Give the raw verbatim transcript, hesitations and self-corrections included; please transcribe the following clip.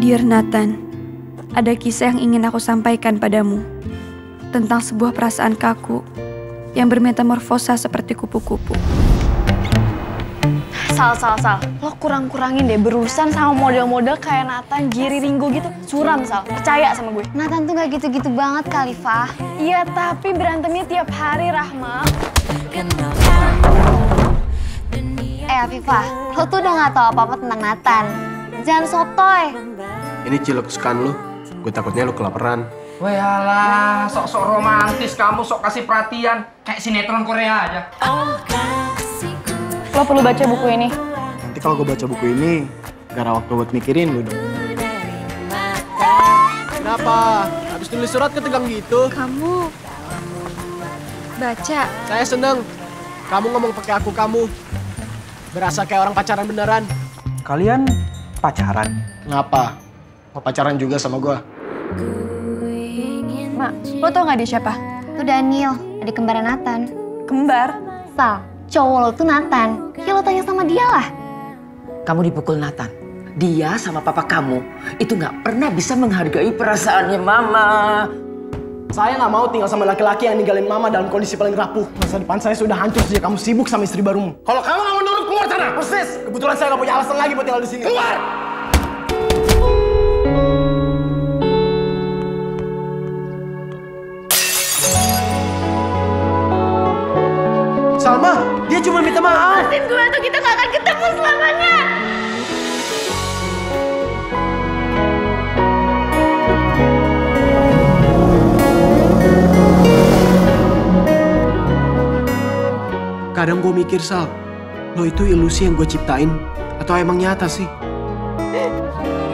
Dear Nathan, ada kisah yang ingin aku sampaikan padamu tentang sebuah perasaan kaku yang bermetamorfosa seperti kupu-kupu. Sal, Sal, Sal. Lo kurang-kurangin deh berurusan sama model-model kayak Nathan, Giri, Ringo gitu. Suram, Sal. Percaya sama gue. Nathan tuh gak gitu-gitu banget kali, Fah. Iya, tapi berantemnya tiap hari, Rahma. Eh, Afifah, lo tuh udah gak tahu apa-apa tentang Nathan. Jangan sotoy. Ini cilok kesukaan lu. Gue takutnya lu kelaparan. Wah alah, sok-sok romantis kamu, sok kasih perhatian. Kayak sinetron Korea aja. Lo perlu baca buku ini. Nanti kalau gue baca buku ini, gak ada waktu buat mikirin lu dong. Kenapa? Habis tulis surat ketegang gitu? Kamu baca? Saya seneng. Kamu ngomong pakai aku kamu. Berasa kayak orang pacaran beneran. Kalian pacaran? Kenapa? Mau pacaran juga sama gue? Mak, lo tau gak dia siapa? Tuh Daniel, adik kembarnya Nathan. Kembar. Sal, cowok lo tuh Nathan. Ya lo tanya sama dia lah. Kamu dipukul Nathan. Dia sama papa kamu itu nggak pernah bisa menghargai perasaannya mama. Saya nggak mau tinggal sama laki-laki yang ninggalin mama dalam kondisi paling rapuh. Masa depan saya sudah hancur sejak kamu sibuk sama istri barumu. Kalau kamu nggak mau nurut, keluar sana! Persis! Kebetulan saya nggak punya alasan lagi buat tinggal di sini. Keluar! Salma, dia cuma minta maaf. Maafin gue tuh, kita gak akan ketemu selamanya. Kadang gue mikir, Sal, lo itu ilusi yang gue ciptain atau emang nyata sih?